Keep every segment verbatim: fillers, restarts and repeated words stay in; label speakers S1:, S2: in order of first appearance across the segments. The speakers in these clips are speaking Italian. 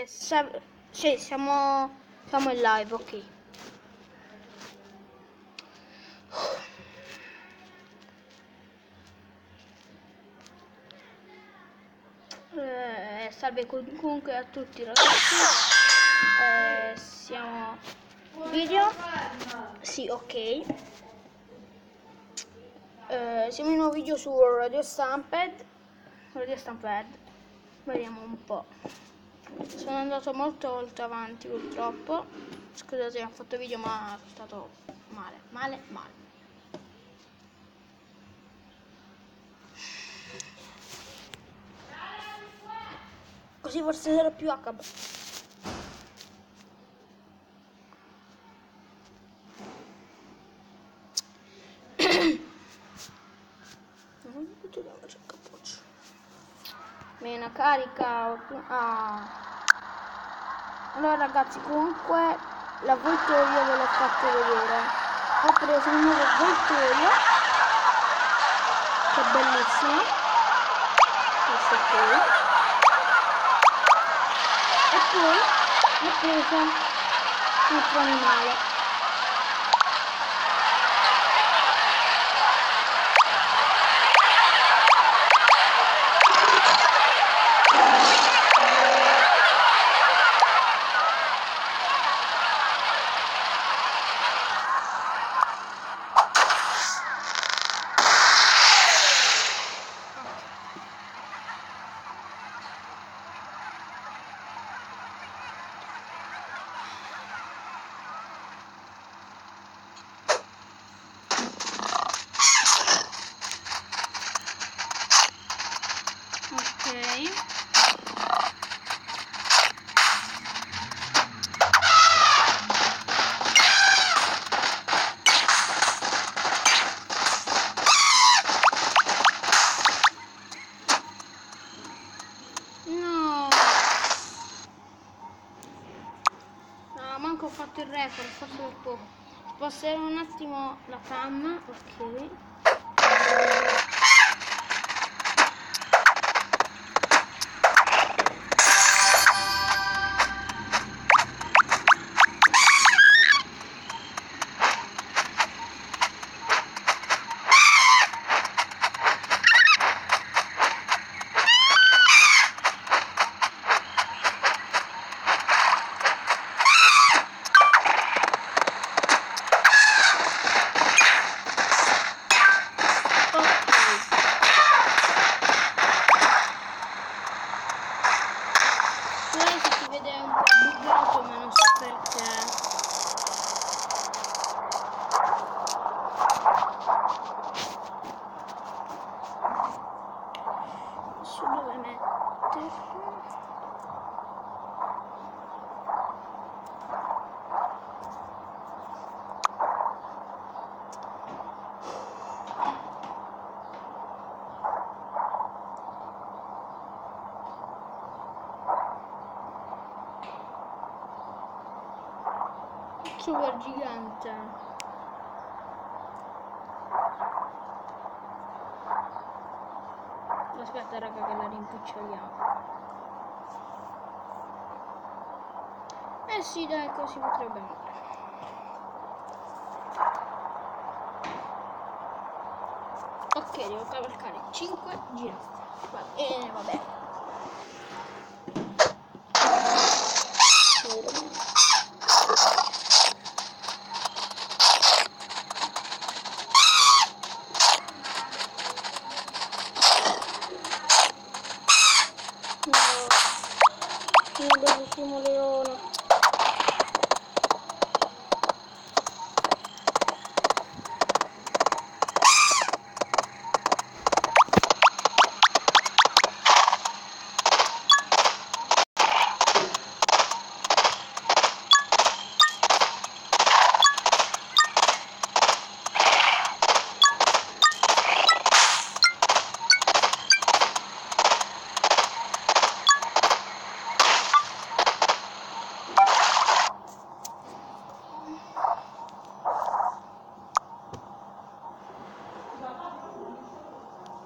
S1: sa sì, siamo, siamo in live, ok. Eh, salve comunque a tutti ragazzi. Eh, siamo video. Sì, ok. Eh, siamo in un nuovo video su Radio Stampede. Radio Stampede. Vediamo un po'. Sono andato molto molto avanti purtroppo. Scusate, ho fatto video ma è stato male, male, male. Così forse sarà più H B. Mena carica. Ah. Allora ragazzi, comunque l'avvoltoio ve l'ho fatto vedere. Ho preso un nuovo avvoltoio che è bellissimo, questo qui, e poi ho preso un altro animale. Manco ho fatto il record, ho fatto per poco. Sposterò un attimo la cam, ok. Dove metterlo? Super gigante. Aspetta raga che la rimpiccioliamo. Eh sì dai, così potrebbe andare. Ok, devo cavalcare cinque giraffe. Va bene, va bene. Un bellissimo leone.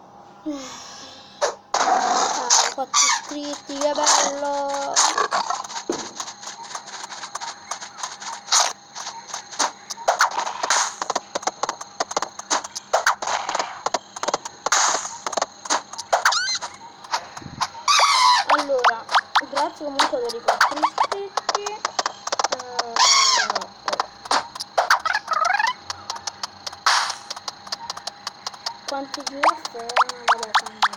S1: Ah, quattro iscritti, che bello! Grazie comunque per i quattro iscritti. Uh, quanti giraffe erano? Vabbè,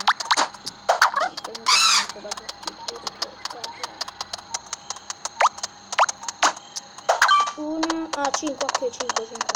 S1: uno, ah cinque, ok, cinque, cinque.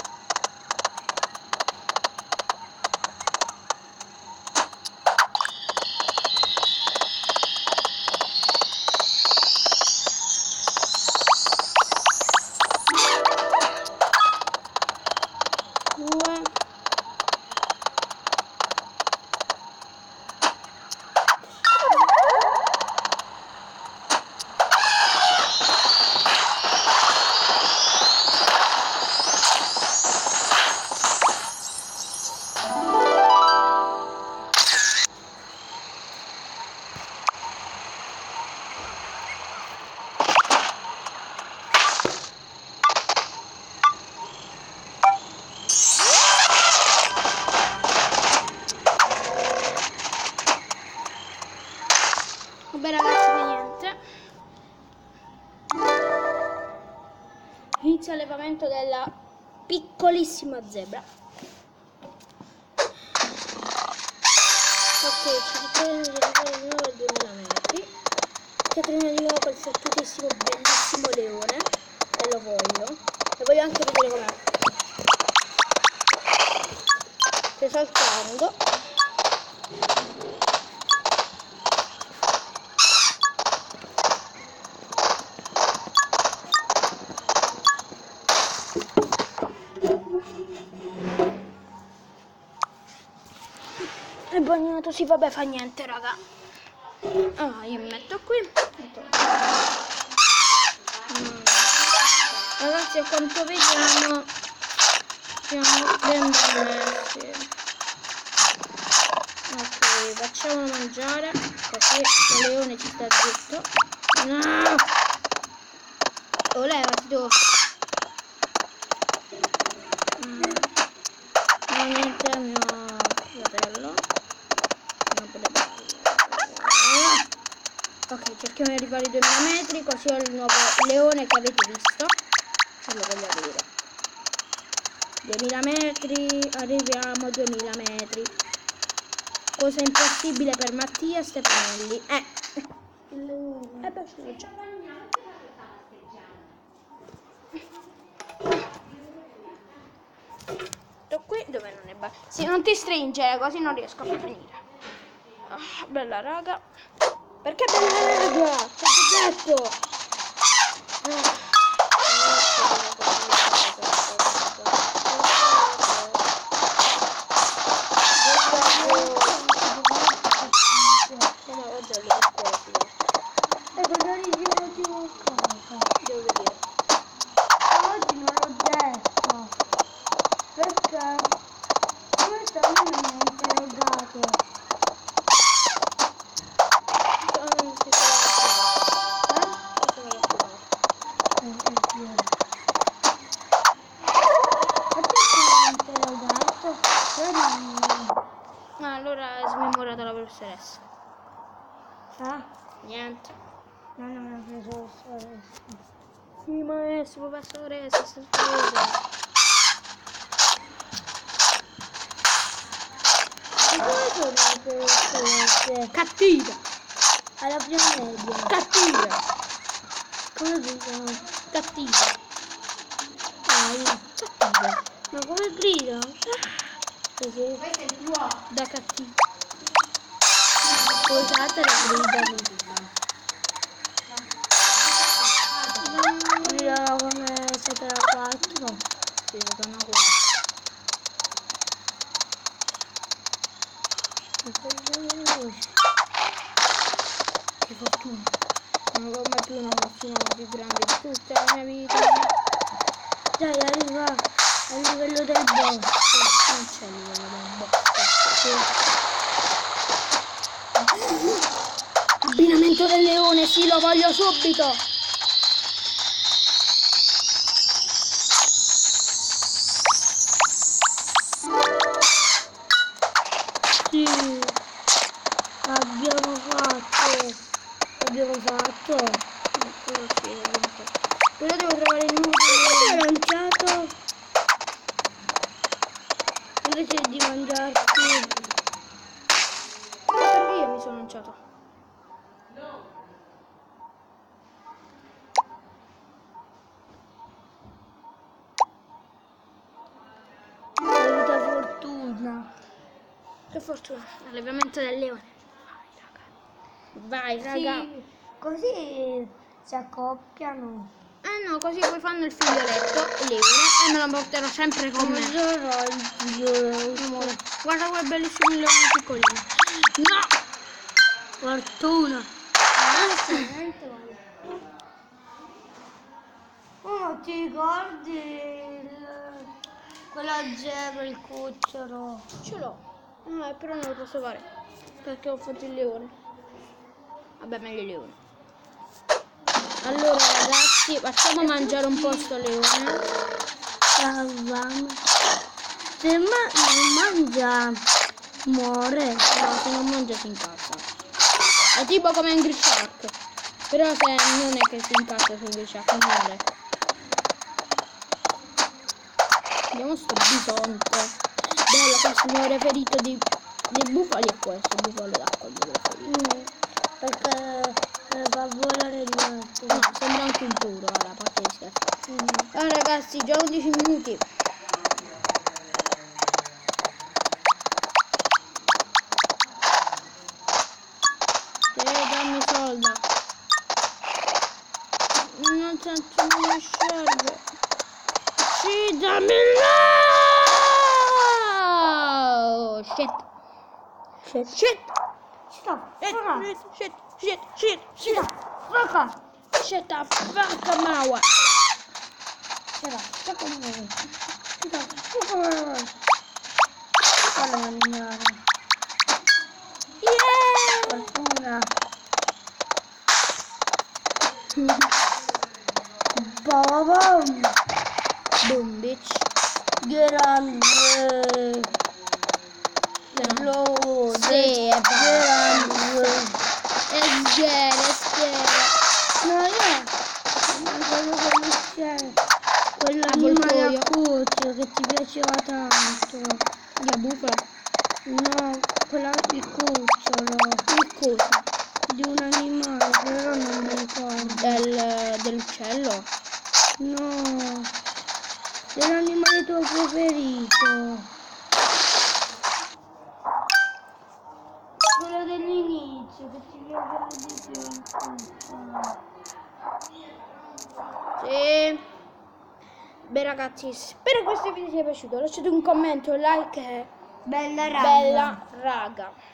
S1: Vabbè ragazzi, che niente. Inizia l'allevamento della piccolissima zebra. Ok, ci ritroviamo di nuovo di nuovo a duemila metri. Ci ritroviamo di nuovo quel fottutissimo bellissimo leone. E lo voglio. E voglio anche vedere com'è. Sto saltando. È bagnato, sì, vabbè, fa niente, raga. Ah, io mi metto qui. Mm. Ragazzi, a quanto vediamo siamo ben messi. Ok, facciamolo mangiare, così il leone ci sta zitto. No! Oh, levati tu. Mm. Non niente al mio fratello. Ok, cerchiamo di arrivare ai duemila metri, così ho il nuovo leone che avete visto. E lo voglio vedere. duemila metri, arriviamo a duemila metri. Cosa impossibile per Mattia Stefanelli. Eh, il leone. Eh beh, ce l'ho già. Sto qui dove non è bello. Sì, non ti stringere, così non riesco a finire. Ah, bella raga. Perché bella raga? Che ti ho detto? Ah. Ah, allora è smemorata la professoressa. Ah? Niente. No, non è la professoressa. Sì, maestro, professoressa, sta spesa. E come sono le professoresse? Cattiva. Alla prima media. Cattiva. Come dicono? Cattiva. Dai, cattiva. Ma come grida? Così. Da cattivo. Scusate la grida. Grida come sette da quattro. Sì, sono quattro. Che fortuna. Non ho mai più una fortuna più grande di tutta la mia vita. Dai, arriva al livello del boss. Non c'è il livello del boss. Sì. Abbinamento del leone, sì, lo voglio subito. Sì, abbiamo fatto, abbiamo fatto. quello sì, però devo trovare il numero
S2: Ho lanciato invece di mangiarti.
S1: perché io mi sono lanciato.
S2: Ho avuto fortuna.
S1: Che fortuna. Allevamento del leone. Vai, raga. Vai, raga.
S2: Sì, così si accoppiano.
S1: Eh no, così poi fanno il figlioletto, il leone, e me lo porterò sempre con me.
S2: Mangerò il figlio.
S1: Amore, guarda quel bellissimo leone piccolino. No!
S2: Fortuna. Oh, ti ricordi il... quella zebra, il cucciolo?
S1: Ce l'ho. No, però non lo posso fare. Perché ho fatto il leone. Vabbè, meglio il leone. Allora ragazzi, facciamo mangiare un po' sto leone.
S2: Salvamo. Se ma non mangia, muore.
S1: No, se non mangia si incazza. È tipo come Angry Shark. Però se non è che si incazza su Angry Shark, muore. Vediamo sto bisonte. Bello, questo il mio preferito dei, dei bufali è questo, il bufalo d'acqua, il mio preferito.
S2: Mm, perché eh, fa volare il gatto.
S1: Eh, sembra anche un puro, alla parte di scherzo.
S2: Mm.
S1: Allora ragazzi, già undici minuti. Sì, dammi solda. Non c'è, non mi serve. Sì, dammi là! Oh, shit.
S2: Shit.
S1: Shit.
S2: Stop.
S1: Shit,
S2: Shit.
S1: shit, shit, shit, shit.
S2: Shut up.
S1: Shut the fuck Mawa.
S2: Shut up. Shut up. Shut up. Shut up. Guarda mangiare.
S1: Yeah!
S2: Fortuna. Bom.
S1: Boom, bitch.
S2: Grande. Blood.
S1: Sì, è vero.
S2: Grande.
S1: È schiera, è schiera.
S2: No, io quello che c'è, quell'animale
S1: Avvoltoio.
S2: a cuccio che ti piaceva tanto.
S1: La bufala.
S2: No, quella il cucciolo
S1: Che cosa?
S2: di un animale, però non mi ricordo.
S1: Del, dell'uccello?
S2: No, dell'animale tuo preferito. Quello dell'inizio che ti piaceva di più il cucciolo.
S1: Sì. Beh ragazzi, spero questo video vi sia piaciuto. Lasciate un commento, un like e
S2: Bella raga.
S1: bella raga.